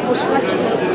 consommation.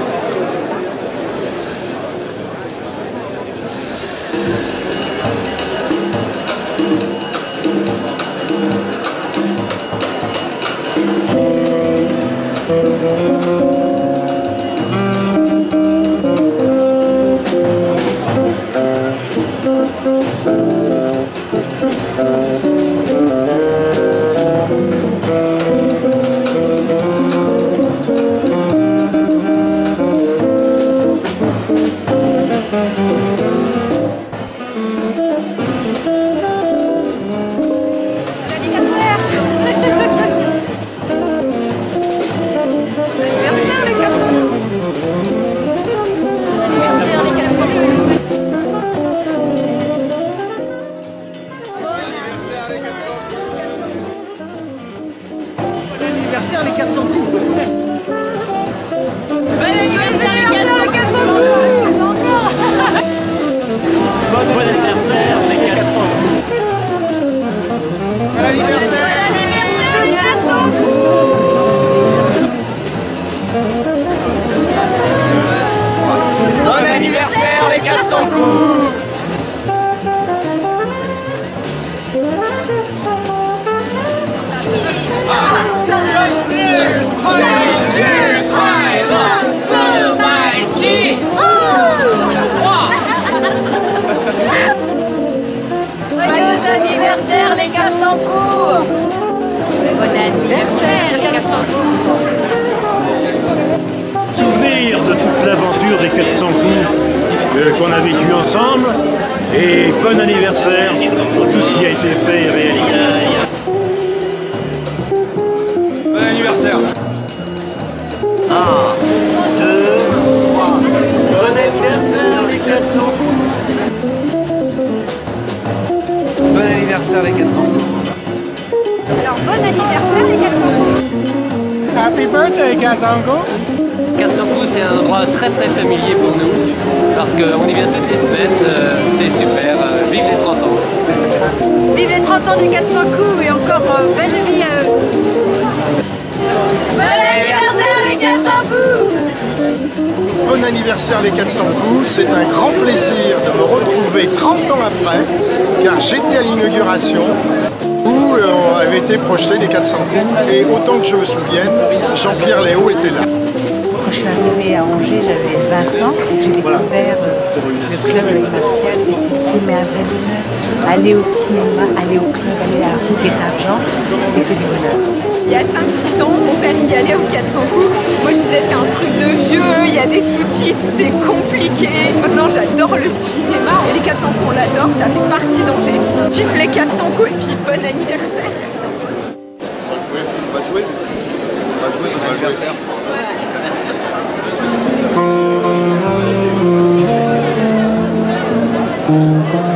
Les 400 coups. Bon anniversaire les 400 coups. Bon anniversaire les 400 coups. Bon anniversaire les 400 coups. Bon anniversaire les 400 coups. Joyeux anniversaire les 400 coups. Bon anniversaire les 400 coups. Souvenir de toute l'aventure des 400 coups qu'on a vécu ensemble et bon anniversaire pour tout ce qui a été fait et réalisé. Bon anniversaire. 1, 2, 3. Bon anniversaire les 400 coups. Bon anniversaire les 400 coups. Alors bon anniversaire les 400 coups. Happy birthday, Kazango! 400 coups, c'est un endroit très familier pour nous parce qu'on y vient toutes les semaines, c'est super, vive les 30 ans! Vive les 30 ans des 400 coups et encore belle vie à eux! Bon anniversaire les 400 coups! Bon anniversaire les 400 coups, c'est un grand plaisir de me retrouver 30 ans après, car j'étais à l'inauguration où avait été projeté les 400 coups et autant que je me souvienne, Jean-Pierre Léaud était là. Quand je suis arrivée à Angers, j'avais 20 ans, j'ai découvert le club avec Martial et c'était un vrai bonheur. Aller au cinéma, aller au club, aller à la rue d'Argent, c'était que du bonheur. Il y a 5-6 ans, mon père y allait aux 400 coups. Moi je disais c'est un truc de vieux, il y a des sous-titres, c'est compliqué. Maintenant j'adore le cinéma. Et les 400 coups on l'adore, ça fait partie d'Angers. Tu fais les 400 coups et puis bon anniversaire. On va jouer. Bon anniversaire. Ouais.